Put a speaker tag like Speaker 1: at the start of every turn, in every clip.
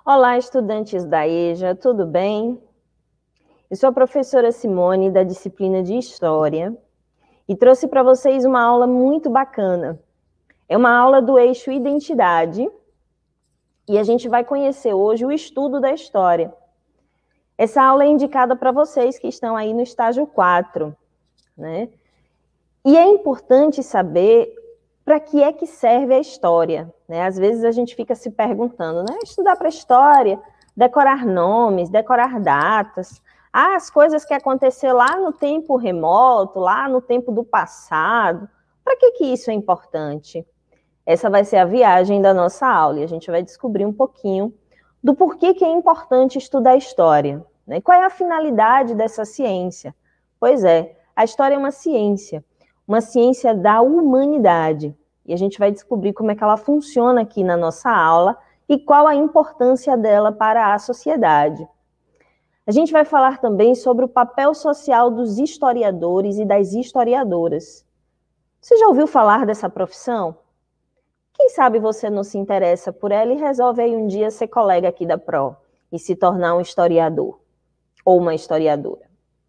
Speaker 1: Olá, estudantes da EJA, tudo bem? Eu sou a professora Simone, da disciplina de História, e trouxe para vocês uma aula muito bacana. É uma aula do eixo Identidade, e a gente vai conhecer hoje o estudo da história. Essa aula é indicada para vocês que estão aí no estágio 4, né? E é importante saber para que é que serve a história, né? Às vezes a gente fica se perguntando, né? Estudar para história, decorar nomes, decorar datas, as coisas que aconteceram lá no tempo remoto, lá no tempo do passado. Para que isso é importante? Essa vai ser a viagem da nossa aula e a gente vai descobrir um pouquinho do porquê que é importante estudar história, né? Qual é a finalidade dessa ciência? Pois é, a história é uma ciência da humanidade. E a gente vai descobrir como é que ela funciona aqui na nossa aula e qual a importância dela para a sociedade. A gente vai falar também sobre o papel social dos historiadores e das historiadoras. Você já ouviu falar dessa profissão? Quem sabe você não se interessa por ela e resolve aí um dia ser colega aqui da PRO e se tornar um historiador ou uma historiadora.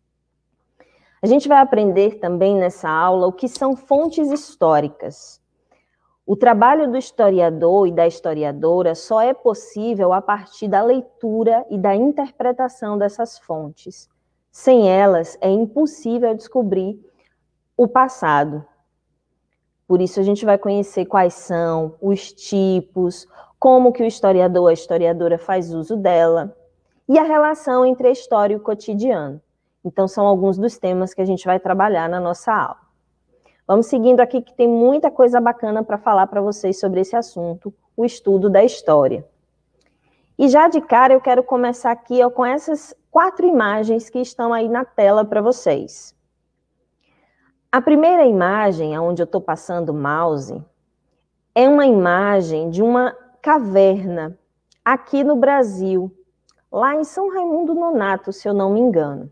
Speaker 1: A gente vai aprender também nessa aula o que são fontes históricas. O trabalho do historiador e da historiadora só é possível a partir da leitura e da interpretação dessas fontes. Sem elas, é impossível descobrir o passado. Por isso, a gente vai conhecer quais são os tipos, como que o historiador, a historiadora faz uso dela, e a relação entre a história e o cotidiano. Então, são alguns dos temas que a gente vai trabalhar na nossa aula. Vamos seguindo aqui, que tem muita coisa bacana para falar para vocês sobre esse assunto, o estudo da história. E já de cara, eu quero começar aqui com essas 4 imagens que estão aí na tela para vocês. A primeira imagem, onde eu estou passando o mouse, é uma imagem de uma caverna aqui no Brasil, lá em São Raimundo Nonato, se eu não me engano.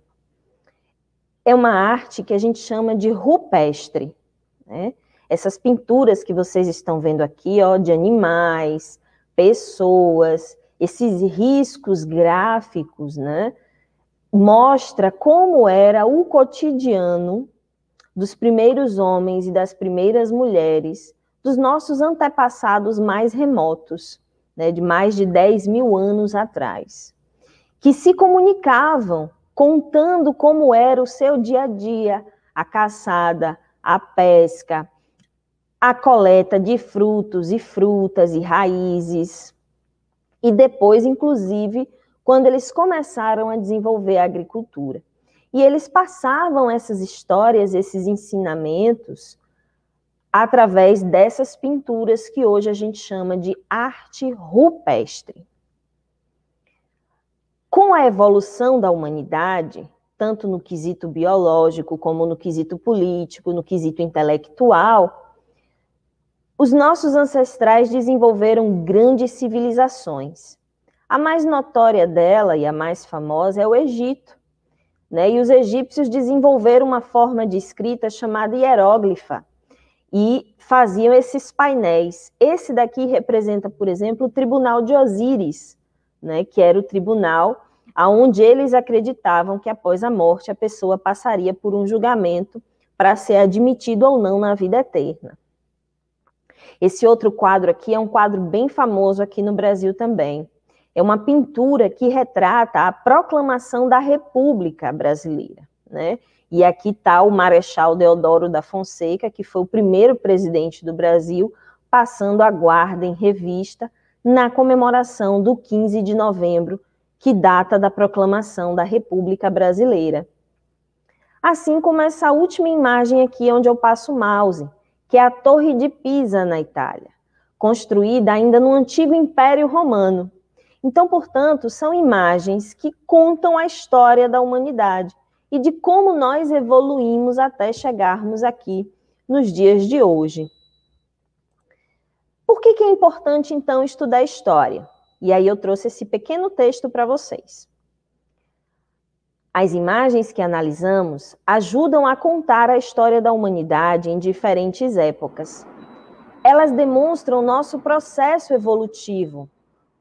Speaker 1: É uma arte que a gente chama de rupestre, né? Essas pinturas que vocês estão vendo aqui, ó, de animais, pessoas, esses riscos gráficos, né? Mostra como era o cotidiano dos primeiros homens e das primeiras mulheres, dos nossos antepassados mais remotos, né, de mais de 10 mil anos atrás, que se comunicavam contando como era o seu dia a dia, a caçada, a pesca, a coleta de frutos e frutas e raízes, e depois, inclusive, quando eles começaram a desenvolver a agricultura. E eles passavam essas histórias, esses ensinamentos, através dessas pinturas que hoje a gente chama de arte rupestre. Com a evolução da humanidade, tanto no quesito biológico, como no quesito político, no quesito intelectual, os nossos ancestrais desenvolveram grandes civilizações. A mais notória dela e a mais famosa é o Egito, né? E os egípcios desenvolveram uma forma de escrita chamada hieróglifa e faziam esses painéis. Esse daqui representa, por exemplo, o Tribunal de Osíris, né? Que era o tribunal onde eles acreditavam que após a morte a pessoa passaria por um julgamento para ser admitido ou não na vida eterna. Esse outro quadro aqui é um quadro bem famoso aqui no Brasil também. É uma pintura que retrata a proclamação da República Brasileira, né? E aqui está o Marechal Deodoro da Fonseca, que foi o primeiro presidente do Brasil, passando a guarda em revista na comemoração do 15 de novembro, que data da proclamação da República Brasileira. Assim como essa última imagem aqui, onde eu passo o mouse, que é a Torre de Pisa, na Itália, construída ainda no antigo Império Romano. Então, portanto, são imagens que contam a história da humanidade e de como nós evoluímos até chegarmos aqui nos dias de hoje. Por que é importante, então, estudar história? E aí eu trouxe esse pequeno texto para vocês. As imagens que analisamos ajudam a contar a história da humanidade em diferentes épocas. Elas demonstram o nosso processo evolutivo,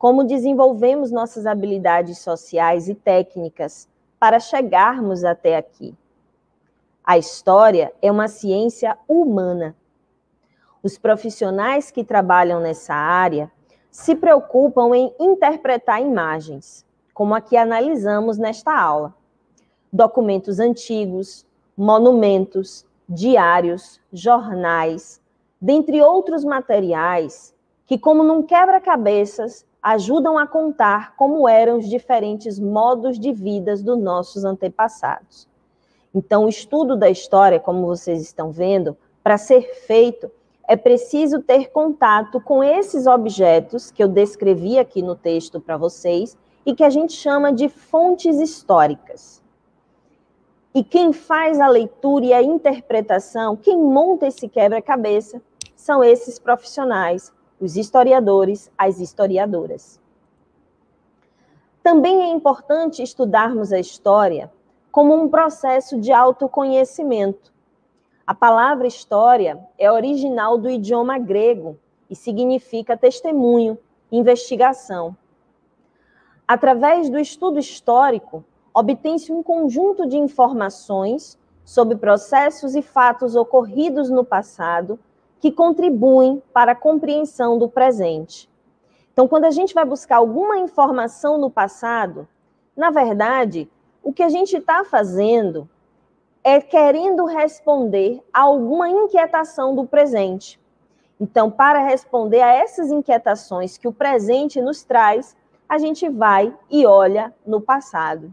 Speaker 1: como desenvolvemos nossas habilidades sociais e técnicas para chegarmos até aqui. A história é uma ciência humana. Os profissionais que trabalham nessa área se preocupam em interpretar imagens, como a que analisamos nesta aula. Documentos antigos, monumentos, diários, jornais, dentre outros materiais que, como num quebra-cabeças, ajudam a contar como eram os diferentes modos de vida dos nossos antepassados. Então, o estudo da história, como vocês estão vendo, para ser feito, é preciso ter contato com esses objetos que eu descrevi aqui no texto para vocês e que a gente chama de fontes históricas. E quem faz a leitura e a interpretação, quem monta esse quebra-cabeça, são esses profissionais, os historiadores, as historiadoras. Também é importante estudarmos a história como um processo de autoconhecimento. A palavra história é original do idioma grego e significa testemunho, investigação. Através do estudo histórico, obtém-se um conjunto de informações sobre processos e fatos ocorridos no passado que contribuem para a compreensão do presente. Então, quando a gente vai buscar alguma informação no passado, na verdade, o que a gente está fazendo é querendo responder a alguma inquietação do presente. Então, para responder a essas inquietações que o presente nos traz, a gente vai e olha no passado.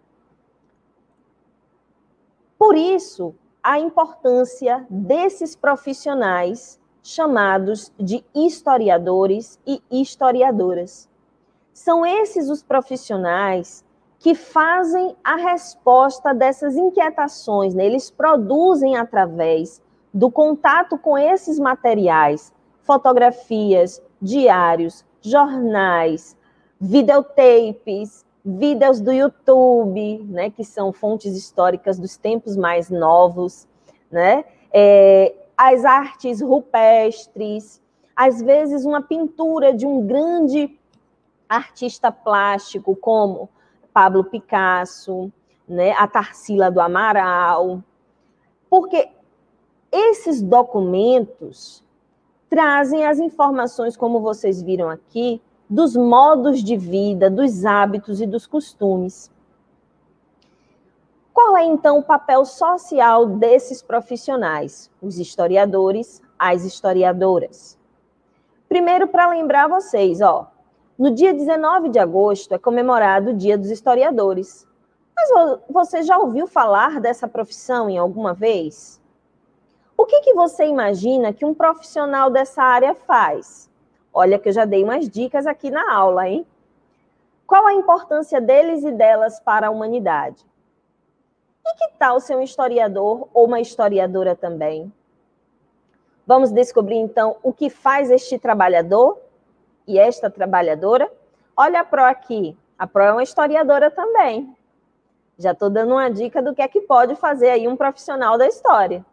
Speaker 1: Por isso, a importância desses profissionais chamados de historiadores e historiadoras. São esses os profissionais que fazem a resposta dessas inquietações, né? Eles produzem através do contato com esses materiais, fotografias, diários, jornais, videotapes, vídeos do YouTube, né, que são fontes históricas dos tempos mais novos, né? As artes rupestres, às vezes uma pintura de um grande artista plástico, como Pablo Picasso, né, a Tarsila do Amaral, porque esses documentos trazem as informações, como vocês viram aqui, dos modos de vida, dos hábitos e dos costumes. Qual é, então, o papel social desses profissionais, os historiadores, as historiadoras? Primeiro, para lembrar vocês, no dia 19 de agosto é comemorado o Dia dos Historiadores. Mas você já ouviu falar dessa profissão em alguma vez? O que você imagina que um profissional dessa área faz? Olha que eu já dei umas dicas aqui na aula, hein? Qual a importância deles e delas para a humanidade? E que tal ser um historiador ou uma historiadora também? Vamos descobrir, então, o que faz este trabalhador e esta trabalhadora? Olha a Pro aqui. A Pro é uma historiadora também. Já estou dando uma dica do que é que pode fazer aí um profissional da história.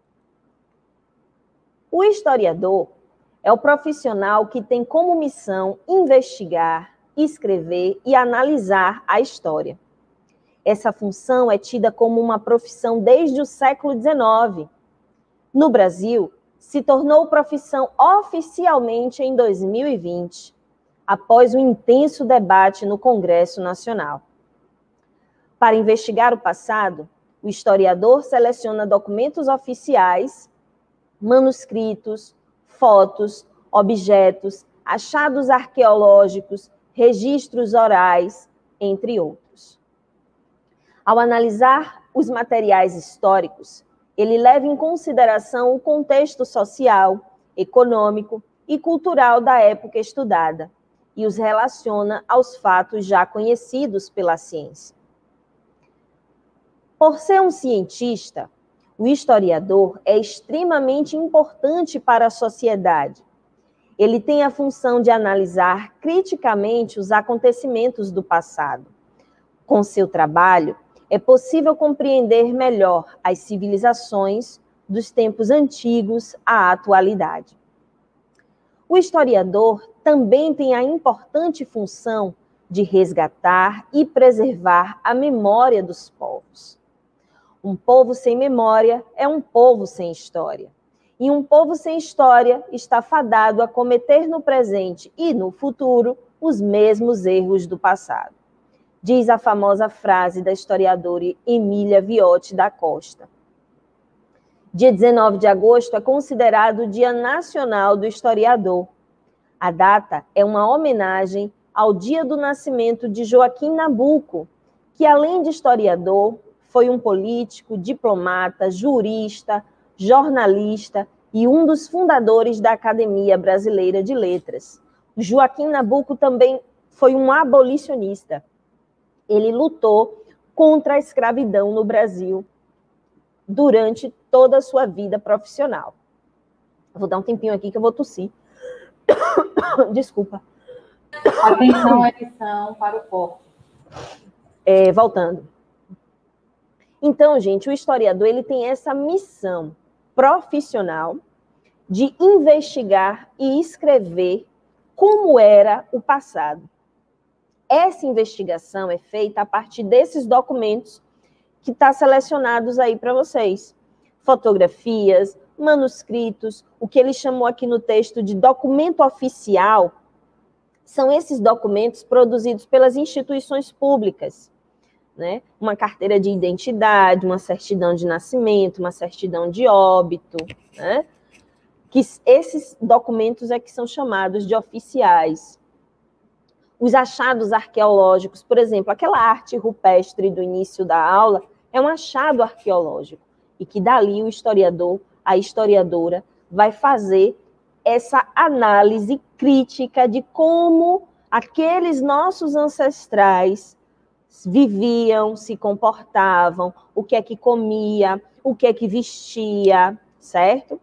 Speaker 1: O historiador é o profissional que tem como missão investigar, escrever e analisar a história. Essa função é tida como uma profissão desde o século XIX. No Brasil, se tornou profissão oficialmente em 2020, após um intenso debate no Congresso Nacional. Para investigar o passado, o historiador seleciona documentos oficiais, manuscritos, fotos, objetos, achados arqueológicos, registros orais, entre outros. Ao analisar os materiais históricos, ele leva em consideração o contexto social, econômico e cultural da época estudada e os relaciona aos fatos já conhecidos pela ciência. Por ser um cientista, o historiador é extremamente importante para a sociedade. Ele tem a função de analisar criticamente os acontecimentos do passado. Com seu trabalho, é possível compreender melhor as civilizações dos tempos antigos à atualidade. O historiador também tem a importante função de resgatar e preservar a memória dos povos. Um povo sem memória é um povo sem história. E um povo sem história está fadado a cometer no presente e no futuro os mesmos erros do passado. Diz a famosa frase da historiadora Emília Viotti da Costa. Dia 19 de agosto é considerado o Dia Nacional do Historiador. A data é uma homenagem ao dia do nascimento de Joaquim Nabuco, que, além de historiador, foi um político, diplomata, jurista, jornalista e um dos fundadores da Academia Brasileira de Letras. Joaquim Nabuco também foi um abolicionista. Ele lutou contra a escravidão no Brasil durante toda a sua vida profissional. Vou dar um tempinho aqui que eu vou tossir. Desculpa.
Speaker 2: Atenção, edição, para o corte.
Speaker 1: Voltando. Então, gente, o historiador ele tem essa missão profissional de investigar e escrever como era o passado. Essa investigação é feita a partir desses documentos que estão selecionados aí para vocês. Fotografias, manuscritos, o que ele chamou aqui no texto de documento oficial, são esses documentos produzidos pelas instituições públicas, né? Uma carteira de identidade, uma certidão de nascimento, uma certidão de óbito, né? Que esses documentos é que são chamados de oficiais. Os achados arqueológicos, por exemplo, aquela arte rupestre do início da aula, é um achado arqueológico, e que dali o historiador, a historiadora, vai fazer essa análise crítica de como aqueles nossos ancestrais viviam, se comportavam, o que é que comia, o que é que vestia, certo?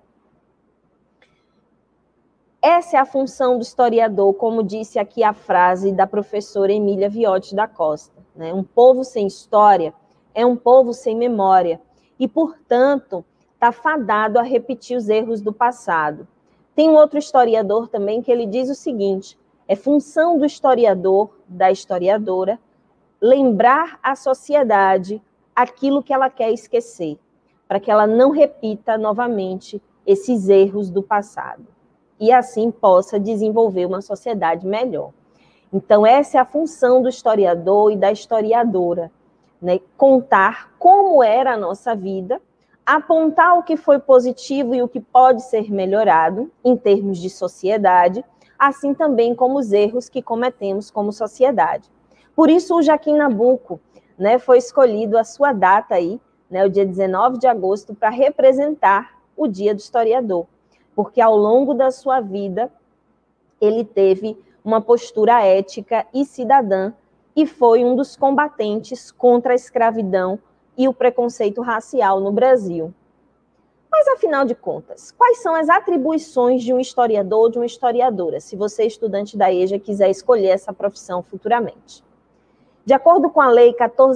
Speaker 1: Essa é a função do historiador, como disse aqui a frase da professora Emília Viotti da Costa, né? Um povo sem história é um povo sem memória e, portanto, está fadado a repetir os erros do passado. Tem um outro historiador também que ele diz o seguinte: é função do historiador, da historiadora, lembrar à sociedade aquilo que ela quer esquecer, para que ela não repita novamente esses erros do passado e assim possa desenvolver uma sociedade melhor. Então, essa é a função do historiador e da historiadora, né? Contar como era a nossa vida, apontar o que foi positivo e o que pode ser melhorado em termos de sociedade, assim também como os erros que cometemos como sociedade. Por isso, o Joaquim Nabuco, né, foi escolhido a sua data aí, né, o dia 19 de agosto, para representar o Dia do Historiador, porque ao longo da sua vida ele teve uma postura ética e cidadã e foi um dos combatentes contra a escravidão e o preconceito racial no Brasil. Mas, afinal de contas, quais são as atribuições de um historiador ou de uma historiadora, se você, estudante da EJA, quiser escolher essa profissão futuramente? De acordo com a Lei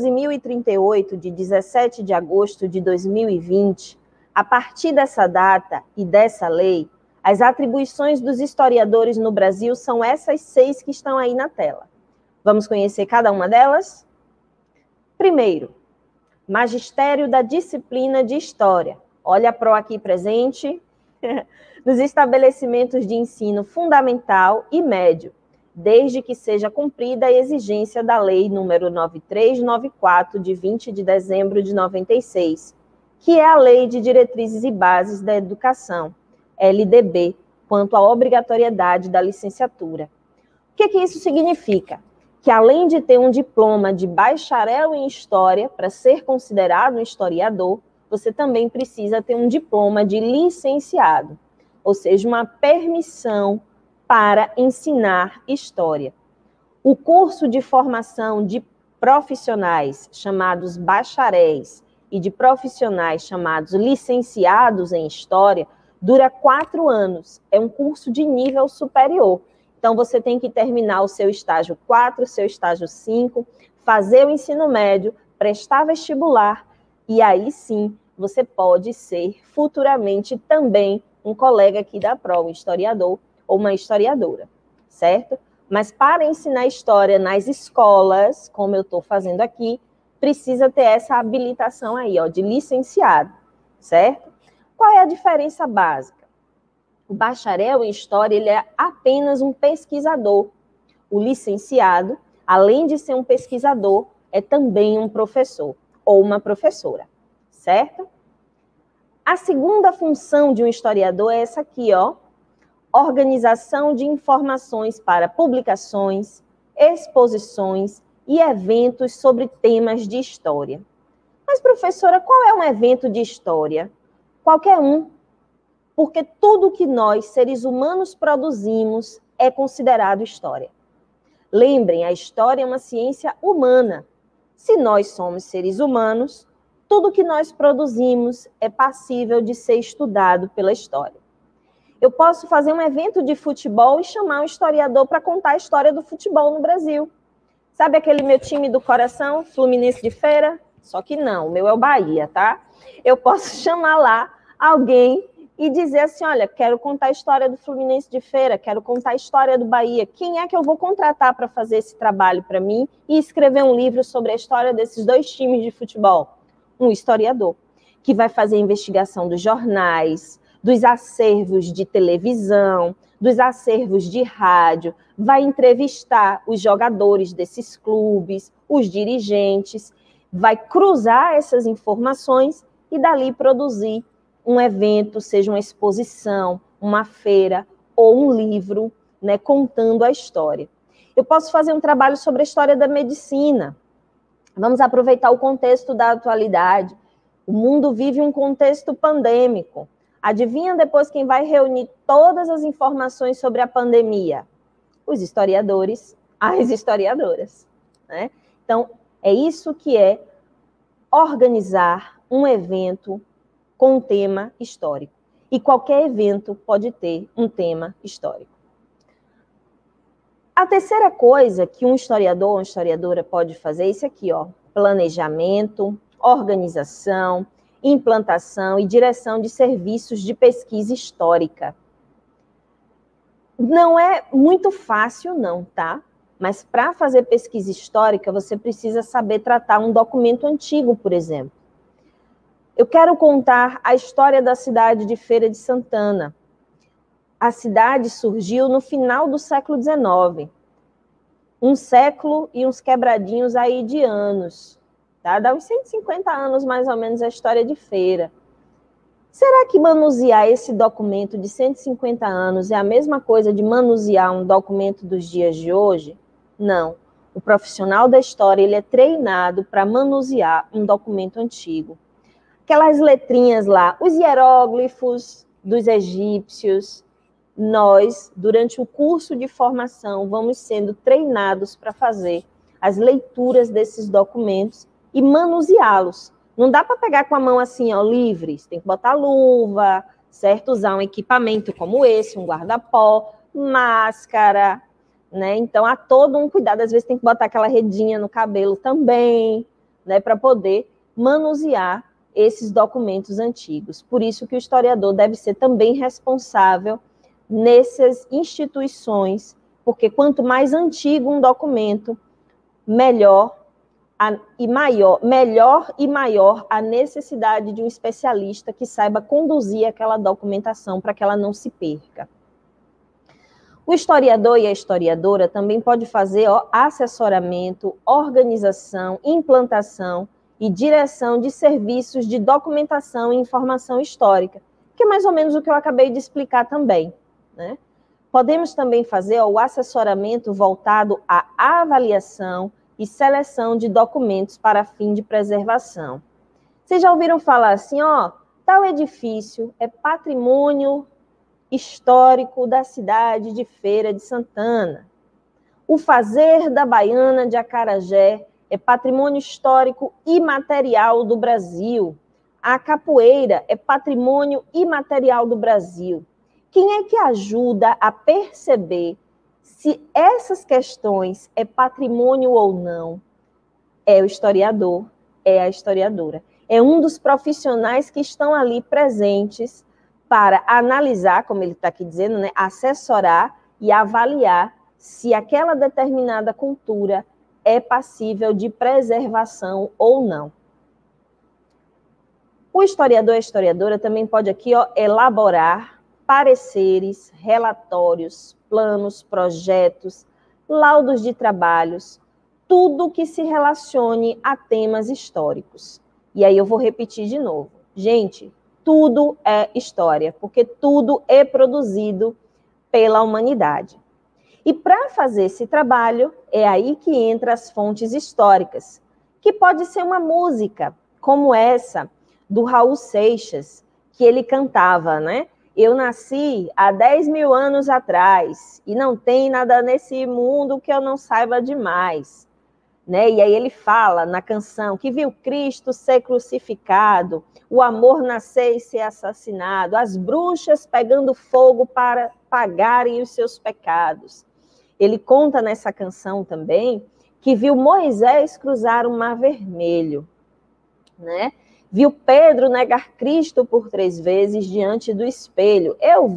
Speaker 1: 14.038, de 17 de agosto de 2020, a partir dessa data e dessa lei, as atribuições dos historiadores no Brasil são essas 6 que estão aí na tela. Vamos conhecer cada uma delas? Primeiro, magistério da disciplina de História. Olha a PRO aqui presente. Nos estabelecimentos de ensino fundamental e médio, desde que seja cumprida a exigência da Lei nº 9394, de 20 de dezembro de 96, que é a Lei de Diretrizes e Bases da Educação, LDB, quanto à obrigatoriedade da licenciatura. O que isso significa? Que além de ter um diploma de bacharel em História para ser considerado um historiador, você também precisa ter um diploma de licenciado, ou seja, uma permissão para ensinar História. O curso de formação de profissionais chamados bacharéis e de profissionais chamados licenciados em História dura 4 anos. É um curso de nível superior. Então, você tem que terminar o seu estágio 4, o seu estágio 5, fazer o ensino médio, prestar vestibular, e aí sim você pode ser futuramente também um colega aqui da PRO, um historiador, ou uma historiadora, certo? Mas para ensinar história nas escolas, como eu estou fazendo aqui, precisa ter essa habilitação aí, ó, de licenciado, certo? Qual é a diferença básica? O bacharel em História, ele é apenas um pesquisador. O licenciado, além de ser um pesquisador, é também um professor ou uma professora, certo? A segunda função de um historiador é essa aqui, ó, organização de informações para publicações, exposições e eventos sobre temas de história. Mas, professora, qual é um evento de história? Qualquer um, porque tudo que nós, seres humanos, produzimos é considerado história. Lembrem, a história é uma ciência humana. Se nós somos seres humanos, tudo que nós produzimos é passível de ser estudado pela história. Eu posso fazer um evento de futebol e chamar um historiador para contar a história do futebol no Brasil. Sabe aquele meu time do coração, Fluminense de Feira? Só que não, o meu é o Bahia, tá? Eu posso chamar lá alguém e dizer assim, olha, quero contar a história do Fluminense de Feira, quero contar a história do Bahia. Quem é que eu vou contratar para fazer esse trabalho para mim e escrever um livro sobre a história desses dois times de futebol? Um historiador, que vai fazer a investigação dos jornais, dos acervos de televisão, dos acervos de rádio, vai entrevistar os jogadores desses clubes, os dirigentes, vai cruzar essas informações e dali produzir um evento, seja uma exposição, uma feira ou um livro, né, contando a história. Eu posso fazer um trabalho sobre a história da medicina. Vamos aproveitar o contexto da atualidade. O mundo vive um contexto pandêmico. Adivinha depois quem vai reunir todas as informações sobre a pandemia? Os historiadores, as historiadoras, né? Então, é isso que é organizar um evento com um tema histórico. E qualquer evento pode ter um tema histórico. A terceira coisa que um historiador ou uma historiadora pode fazer é isso aqui, ó, planejamento, organização, implantação e direção de serviços de pesquisa histórica. Não é muito fácil, não, tá? Mas para fazer pesquisa histórica, você precisa saber tratar um documento antigo, por exemplo. Eu quero contar a história da cidade de Feira de Santana. A cidade surgiu no final do século XIX. Um século e uns quebradinhos aí de anos. Tá? Dá uns 150 anos, mais ou menos, a história de Feira. Será que manusear esse documento de 150 anos é a mesma coisa de manusear um documento dos dias de hoje? Não. O profissional da história, ele é treinado para manusear um documento antigo. Aquelas letrinhas lá, os hieróglifos dos egípcios, nós, durante o curso de formação, vamos sendo treinados para fazer as leituras desses documentos e manuseá-los. Não dá para pegar com a mão assim, ó, livre. Você tem que botar luva, certo? Usar um equipamento como esse, um guarda-pó, máscara, né? Então, há todo um cuidado. Às vezes tem que botar aquela redinha no cabelo também, né? Para poder manusear esses documentos antigos. Por isso que o historiador deve ser também responsável nessas instituições, porque quanto mais antigo um documento, melhor e maior a necessidade de um especialista que saiba conduzir aquela documentação para que ela não se perca. O historiador e a historiadora também pode fazer assessoramento, organização, implantação e direção de serviços de documentação e informação histórica, que é mais ou menos o que eu acabei de explicar também, né? Podemos também fazer o assessoramento voltado à avaliação e seleção de documentos para fim de preservação. Vocês já ouviram falar assim, ó, tal edifício é patrimônio histórico da cidade de Feira de Santana. O fazer da baiana de acarajé é patrimônio histórico imaterial do Brasil. A capoeira é patrimônio imaterial do Brasil. Quem é que ajuda a perceber se essas questões é patrimônio ou não? É o historiador, é a historiadora. É um dos profissionais que estão ali presentes para analisar, como ele está aqui dizendo, né, assessorar e avaliar se aquela determinada cultura é passível de preservação ou não. O historiador e a historiadora também pode aqui elaborar pareceres, relatórios, planos, projetos, laudos de trabalhos, tudo que se relacione a temas históricos. E aí eu vou repetir de novo. Gente, tudo é história, porque tudo é produzido pela humanidade. E para fazer esse trabalho, é aí que entram as fontes históricas, que pode ser uma música, como essa, do Raul Seixas, que ele cantava, né? Eu nasci há 10 mil anos atrás, e não tem nada nesse mundo que eu não saiba demais. Né? E aí ele fala na canção que viu Cristo ser crucificado, o amor nascer e ser assassinado, as bruxas pegando fogo para pagarem os seus pecados. Ele conta nessa canção também que viu Moisés cruzar o Mar Vermelho, né? Viu Pedro negar Cristo por 3 vezes diante do espelho.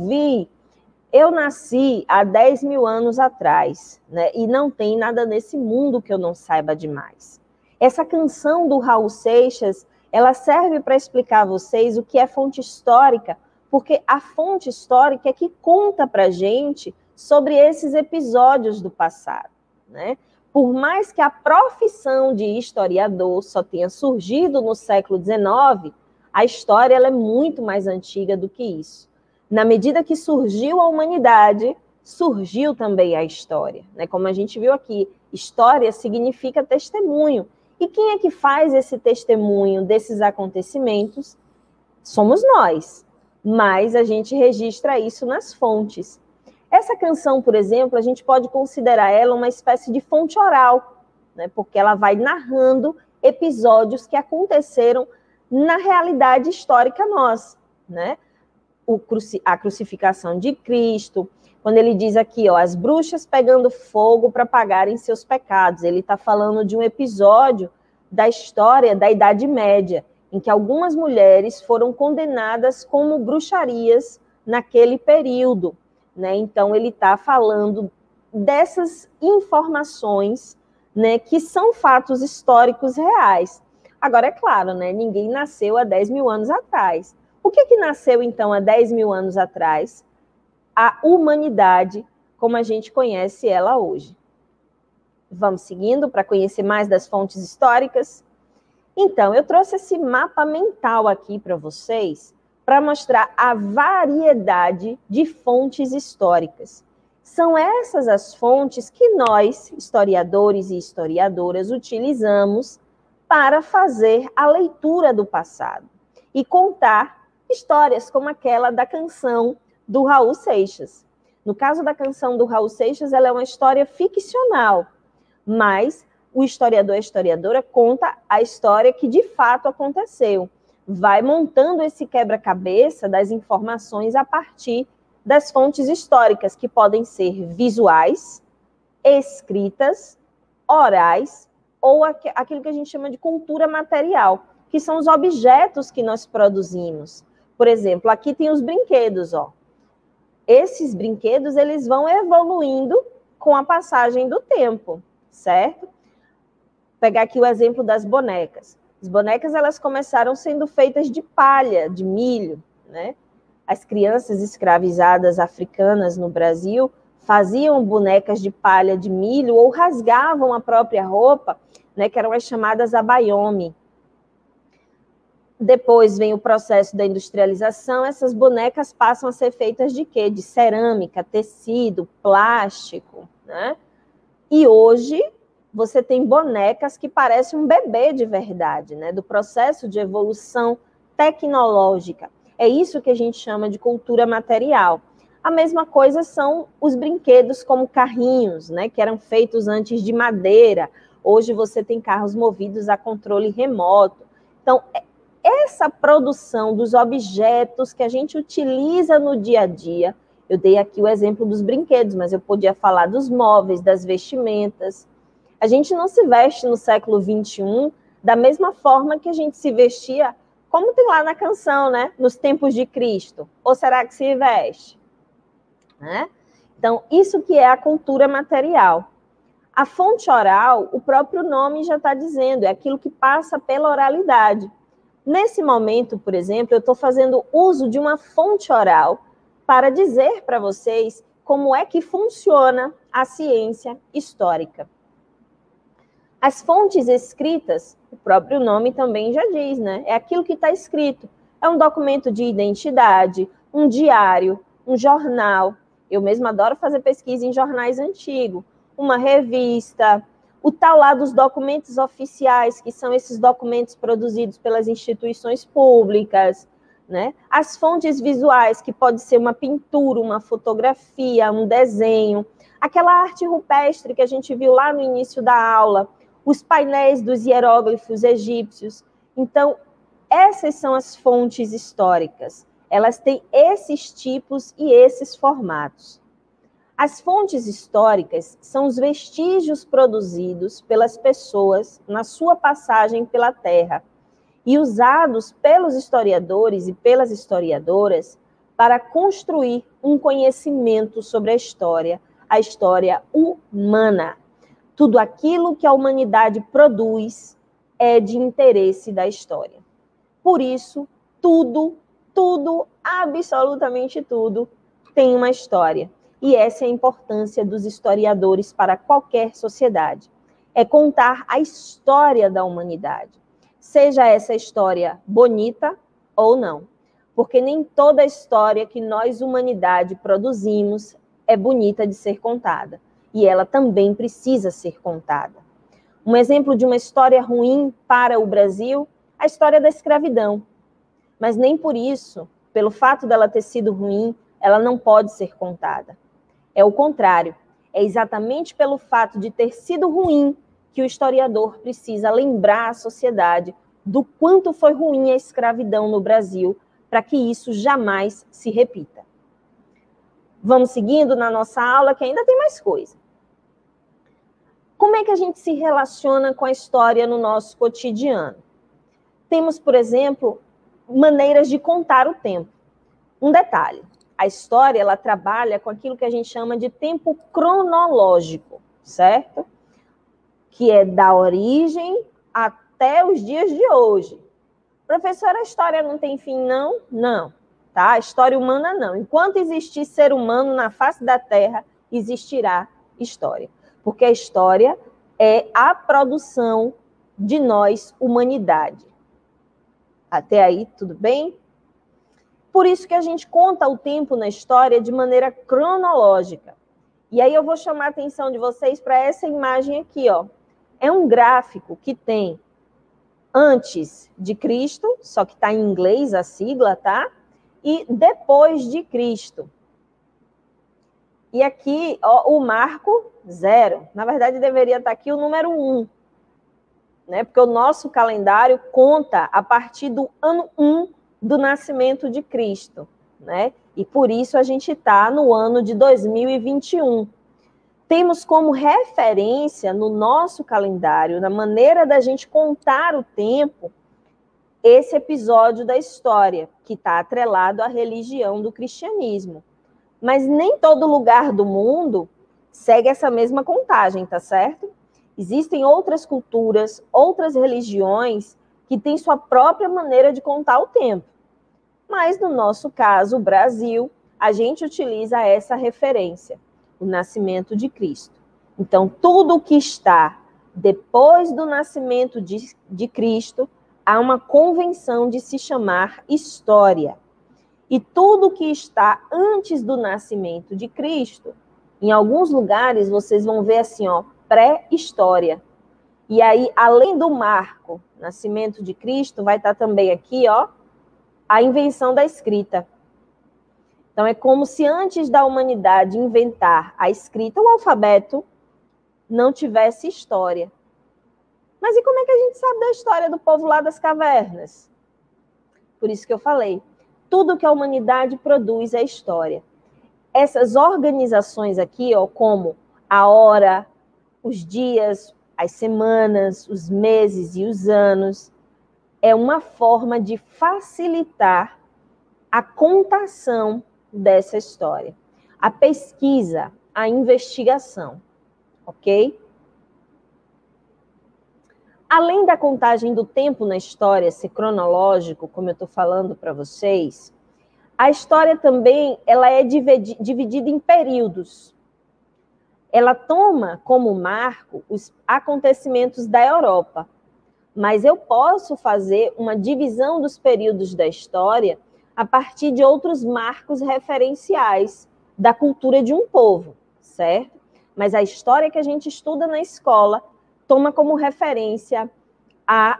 Speaker 1: Eu nasci há 10 mil anos atrás, né? E não tem nada nesse mundo que eu não saiba demais. Essa canção do Raul Seixas, ela serve para explicar a vocês o que é fonte histórica, porque a fonte histórica é que conta para a gente sobre esses episódios do passado, né? Por mais que a profissão de historiador só tenha surgido no século XIX, a história ela é muito mais antiga do que isso. Na medida que surgiu a humanidade, surgiu também a história, né? Como a gente viu aqui, história significa testemunho. E quem é que faz esse testemunho desses acontecimentos? Somos nós, mas a gente registra isso nas fontes. Essa canção, por exemplo, a gente pode considerar ela uma espécie de fonte oral, né? Porque ela vai narrando episódios que aconteceram na realidade histórica nossa, né? A crucificação de Cristo, quando ele diz aqui, as bruxas pegando fogo para pagarem seus pecados. Ele está falando de um episódio da história da Idade Média, em que algumas mulheres foram condenadas como bruxarias naquele período, né? Então, ele está falando dessas informações, né, que são fatos históricos reais. Agora, é claro, né, ninguém nasceu há 10 mil anos atrás. O que nasceu, então, há 10 mil anos atrás? A humanidade, como a gente conhece ela hoje. Vamos seguindo para conhecer mais das fontes históricas? Então, eu trouxe esse mapa mental aqui para vocês, para mostrar a variedade de fontes históricas. São essas as fontes que nós, historiadores e historiadoras, utilizamos para fazer a leitura do passado e contar histórias como aquela da canção do Raul Seixas. No caso da canção do Raul Seixas, ela é uma história ficcional, mas o historiador e a historiadora conta a história que de fato aconteceu. Vai montando esse quebra-cabeça das informações a partir das fontes históricas, que podem ser visuais, escritas, orais, ou aquilo que a gente chama de cultura material, que são os objetos que nós produzimos. Por exemplo, aqui tem os brinquedos, Esses brinquedos, eles vão evoluindo com a passagem do tempo, certo? Vou pegar aqui o exemplo das bonecas. As bonecas, elas começaram sendo feitas de palha, de milho, né? As crianças escravizadas africanas no Brasil faziam bonecas de palha, de milho, ou rasgavam a própria roupa, né, que eram as chamadas abayomi. Depois vem o processo da industrialização, essas bonecas passam a ser feitas de quê? De cerâmica, tecido, plástico, né? E hoje você tem bonecas que parecem um bebê de verdade, né? Do processo de evolução tecnológica. É isso que a gente chama de cultura material. A mesma coisa são os brinquedos como carrinhos, né? Que eram feitos antes de madeira. Hoje você tem carros movidos a controle remoto. Então, essa produção dos objetos que a gente utiliza no dia a dia, eu dei aqui o exemplo dos brinquedos, mas eu podia falar dos móveis, das vestimentas. A gente não se veste no século XXI da mesma forma que a gente se vestia como tem lá na canção, né? Nos tempos de Cristo. Ou será que se veste? Né? Então, isso que é a cultura material. A fonte oral, o próprio nome já está dizendo, é aquilo que passa pela oralidade. Nesse momento, por exemplo, eu estou fazendo uso de uma fonte oral para dizer para vocês como é que funciona a ciência histórica. As fontes escritas, o próprio nome também já diz, né? É aquilo que está escrito. É um documento de identidade, um diário, um jornal. Eu mesma adoro fazer pesquisa em jornais antigos. Uma revista, o tal lá dos documentos oficiais, que são esses documentos produzidos pelas instituições públicas, né? As fontes visuais, que pode ser uma pintura, uma fotografia, um desenho, aquela arte rupestre que a gente viu lá no início da aula, os painéis dos hieróglifos egípcios. Então, essas são as fontes históricas. Elas têm esses tipos e esses formatos. As fontes históricas são os vestígios produzidos pelas pessoas na sua passagem pela Terra e usados pelos historiadores e pelas historiadoras para construir um conhecimento sobre a história humana. Tudo aquilo que a humanidade produz é de interesse da história. Por isso, tudo, absolutamente tudo, tem uma história. E essa é a importância dos historiadores para qualquer sociedade. É contar a história da humanidade. Seja essa história bonita ou não. Porque nem toda história que nós, humanidade, produzimos é bonita de ser contada. E ela também precisa ser contada. Um exemplo de uma história ruim para o Brasil, a história da escravidão. Mas nem por isso, pelo fato dela ter sido ruim, ela não pode ser contada. É o contrário. É exatamente pelo fato de ter sido ruim que o historiador precisa lembrar a sociedade do quanto foi ruim a escravidão no Brasil, para que isso jamais se repita. Vamos seguindo na nossa aula, que ainda tem mais coisa. Como é que a gente se relaciona com a história no nosso cotidiano? Temos, por exemplo, maneiras de contar o tempo. Um detalhe. A história, ela trabalha com aquilo que a gente chama de tempo cronológico, certo? Que é da origem até os dias de hoje. Professora, a história não tem fim, não? Não, tá? A história humana, não. Enquanto existir ser humano na face da Terra, existirá história. Porque a história é a produção de nós, humanidade. Até aí, tudo bem? Por isso que a gente conta o tempo na história de maneira cronológica. E aí eu vou chamar a atenção de vocês para essa imagem aqui, ó. É um gráfico que tem antes de Cristo, só que está em inglês a sigla, tá? E depois de Cristo. E aqui, ó, o marco 0. Na verdade, deveria estar aqui o número 1. Né? Porque o nosso calendário conta a partir do ano 1 do nascimento de Cristo, né? E por isso a gente está no ano de 2021. Temos como referência no nosso calendário, na maneira da gente contar o tempo, esse episódio da história, que está atrelado à religião do cristianismo. Mas nem todo lugar do mundo segue essa mesma contagem, tá certo? Existem outras culturas, outras religiões que têm sua própria maneira de contar o tempo. Mas, no nosso caso, o Brasil, a gente utiliza essa referência, o nascimento de Cristo. Então, tudo que está depois do nascimento de Cristo, há uma convenção de se chamar história. E tudo que está antes do nascimento de Cristo, em alguns lugares vocês vão ver assim, ó, pré-história. E aí, além do marco, nascimento de Cristo, vai estar também aqui, ó, a invenção da escrita. Então, é como se antes da humanidade inventar a escrita, o alfabeto, não tivesse história. Mas e como é que a gente sabe da história do povo lá das cavernas? Por isso que eu falei, tudo que a humanidade produz é história. Essas organizações aqui, ó, como a hora, os dias, as semanas, os meses e os anos, é uma forma de facilitar a contação dessa história, a pesquisa, a investigação, ok? Além da contagem do tempo na história ser cronológico, como eu estou falando para vocês, a história também ela é dividida em períodos. Ela toma como marco os acontecimentos da Europa, mas eu posso fazer uma divisão dos períodos da história a partir de outros marcos referenciais da cultura de um povo, certo? Mas a história que a gente estuda na escola toma como referência a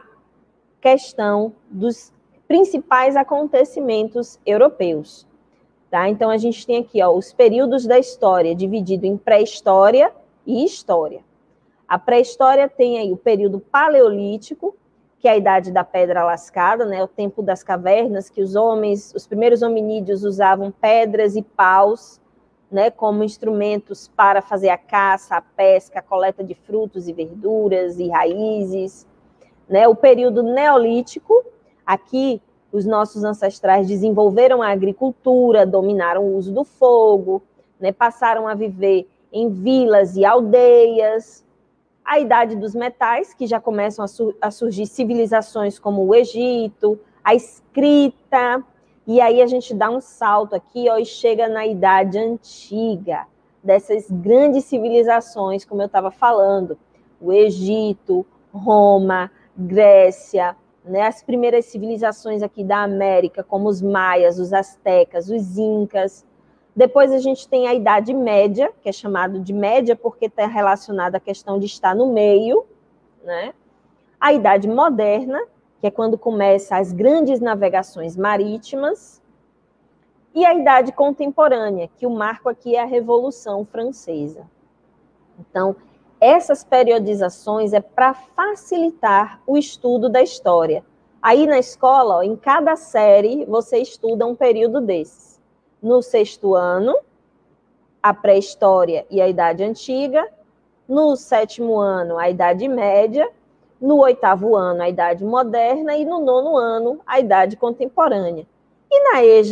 Speaker 1: questão dos principais acontecimentos europeus. Tá? Então, a gente tem aqui os períodos da história, dividido em pré-história e história. A pré-história tem aí o período paleolítico, que é a idade da pedra lascada, né? O tempo das cavernas, que os primeiros hominídeos usavam pedras e paus, né, como instrumentos para fazer a caça, a pesca, a coleta de frutos e verduras e raízes. Né? O período neolítico, aqui os nossos ancestrais desenvolveram a agricultura, dominaram o uso do fogo, né? Passaram a viver em vilas e aldeias. A idade dos metais, que já começam a surgir civilizações como o Egito, a escrita, e aí a gente dá um salto aqui e chega na Idade Antiga, dessas grandes civilizações, como eu estava falando, o Egito, Roma, Grécia, né, as primeiras civilizações aqui da América, como os maias, os astecas, os incas. Depois a gente tem a Idade Média, que é chamado de média porque está relacionada à questão de estar no meio, né? A Idade Moderna, que é quando começam as grandes navegações marítimas, e a Idade Contemporânea, que o marco aqui é a Revolução Francesa. Então, essas periodizações é para facilitar o estudo da história. Aí na escola, em cada série, você estuda um período desses. No 6º ano, a pré-história e a Idade Antiga. No 7º ano, a Idade Média. No 8º ano, a Idade Moderna. E no 9º ano, a Idade Contemporânea. E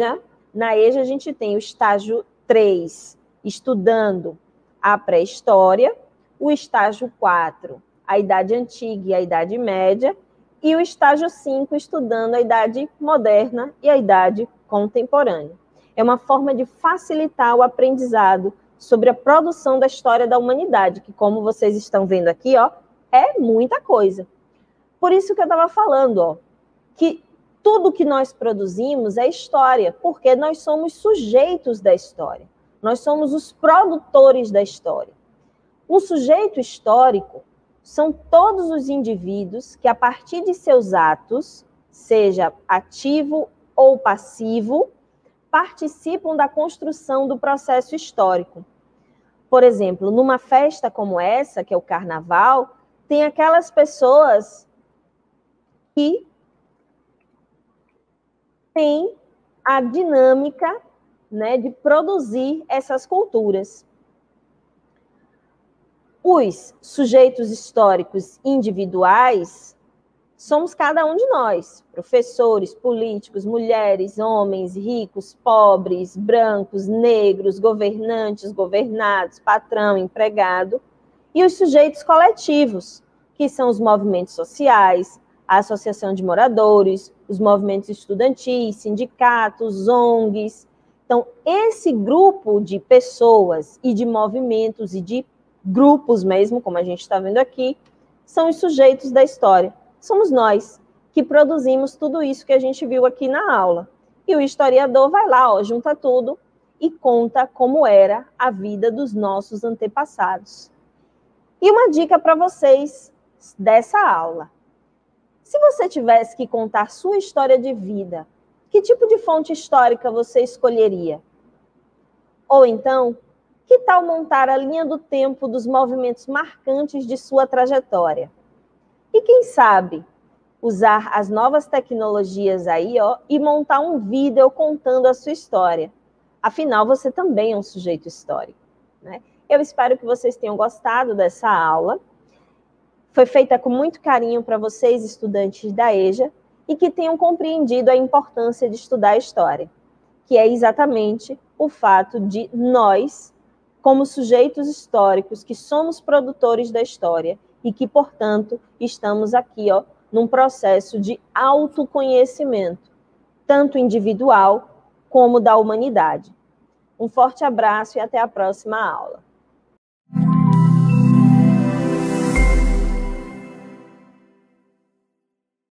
Speaker 1: na EJA a gente tem o estágio 3, estudando a pré-história. O estágio 4, a Idade Antiga e a Idade Média. E o estágio 5, estudando a Idade Moderna e a Idade Contemporânea. É uma forma de facilitar o aprendizado sobre a produção da história da humanidade, que, como vocês estão vendo aqui, é muita coisa. Por isso que eu estava falando, que tudo que nós produzimos é história, porque nós somos sujeitos da história. Nós somos os produtores da história. Um sujeito histórico são todos os indivíduos que, a partir de seus atos, seja ativo ou passivo, participam da construção do processo histórico. Por exemplo, numa festa como essa, que é o Carnaval, tem aquelas pessoas que têm a dinâmica, né, de produzir essas culturas. Os sujeitos históricos individuais somos cada um de nós, professores, políticos, mulheres, homens, ricos, pobres, brancos, negros, governantes, governados, patrão, empregado, e os sujeitos coletivos, que são os movimentos sociais, a associação de moradores, os movimentos estudantis, sindicatos, ONGs. Então, esse grupo de pessoas e de movimentos e de grupos mesmo, como a gente está vendo aqui, são os sujeitos da história. Somos nós que produzimos tudo isso que a gente viu aqui na aula. E o historiador vai lá, junta tudo e conta como era a vida dos nossos antepassados. E uma dica para vocês dessa aula. Se você tivesse que contar sua história de vida, que tipo de fonte histórica você escolheria? Ou então, que tal montar a linha do tempo dos movimentos marcantes de sua trajetória? E quem sabe usar as novas tecnologias aí, e montar um vídeo contando a sua história. Afinal, você também é um sujeito histórico, né? Eu espero que vocês tenham gostado dessa aula. Foi feita com muito carinho para vocês, estudantes da EJA, e que tenham compreendido a importância de estudar a história, que é exatamente o fato de nós, como sujeitos históricos, que somos produtores da história e que, portanto, estamos aqui, num processo de autoconhecimento, tanto individual como da humanidade. Um forte abraço e até a próxima aula.